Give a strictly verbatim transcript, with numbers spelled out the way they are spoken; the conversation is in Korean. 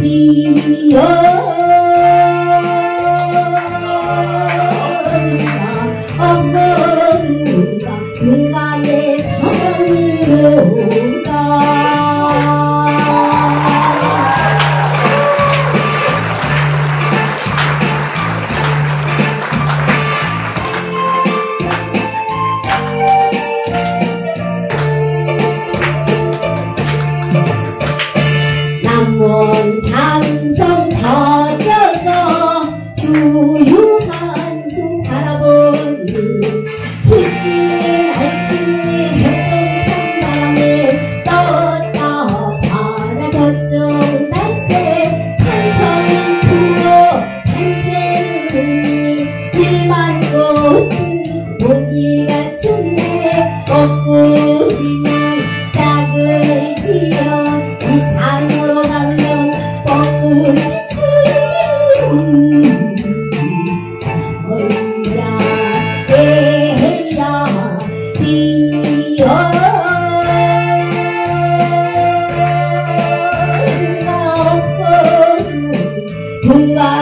엉거리가 중간에 사랑으로 온다. 남원 산성 저저거 유유한 숲 바라보니 술집에 날집에 해동천 바람에 떴다 바라 저쪽 날새 산천 두고 산새를 일만 꽃이 모기가 춥네 뻐꾸리는 짝을 지어 이 산으로 가면 뻐꾸리 수리는 어이야 에야 디어 나 없거든 동가